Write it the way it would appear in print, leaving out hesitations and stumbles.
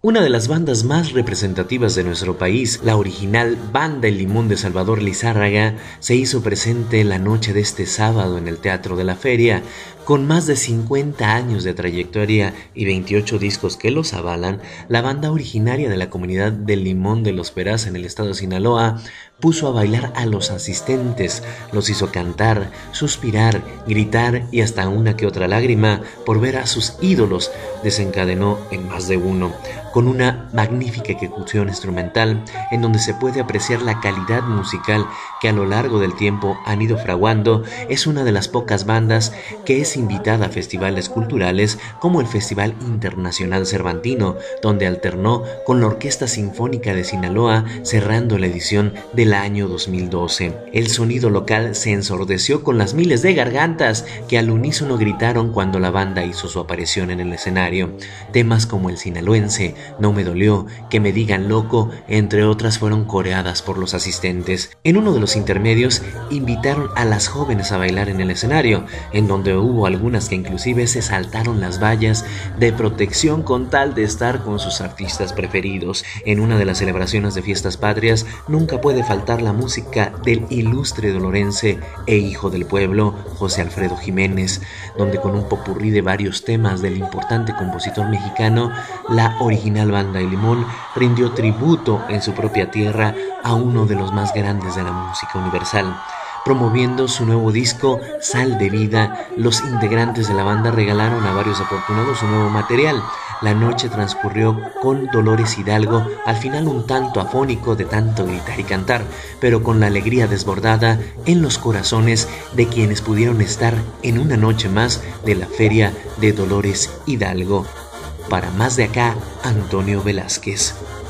Una de las bandas más representativas de nuestro país, la original Banda El Limón de Salvador Lizárraga, se hizo presente la noche de este sábado en el Teatro de la Feria. Con más de 50 años de trayectoria y 28 discos que los avalan, la banda originaria de la comunidad del Limón de los Peraz en el estado de Sinaloa puso a bailar a los asistentes, los hizo cantar, suspirar, gritar y hasta una que otra lágrima por ver a sus ídolos desencadenó en más de uno, con una magnífica ejecución instrumental en donde se puede apreciar la calidad musical que a lo largo del tiempo han ido fraguando. Es una de las pocas bandas que es invitada a festivales culturales como el Festival Internacional Cervantino, donde alternó con la Orquesta Sinfónica de Sinaloa cerrando la edición del año 2012. El sonido local se ensordeció con las miles de gargantas que al unísono gritaron cuando la banda hizo su aparición en el escenario. Temas como El Sinaloense, No me dolió, Que me digan loco, entre otras fueron coreadas por los asistentes. En uno de los intermedios invitaron a las jóvenes a bailar en el escenario, en donde hubo algunas que inclusive se saltaron las vallas de protección con tal de estar con sus artistas preferidos. En una de las celebraciones de fiestas patrias nunca puede faltar la música del ilustre dolorense e hijo del pueblo, José Alfredo Jiménez, donde con un popurrí de varios temas del importante compositor mexicano, la original Banda El Limón rindió tributo en su propia tierra a uno de los más grandes de la música universal. Promoviendo su nuevo disco, Sal de Vida, los integrantes de la banda regalaron a varios afortunados su nuevo material. La noche transcurrió con Dolores Hidalgo, al final un tanto afónico de tanto gritar y cantar, pero con la alegría desbordada en los corazones de quienes pudieron estar en una noche más de la Feria de Dolores Hidalgo. Para Más de Acá, Antonio Velázquez.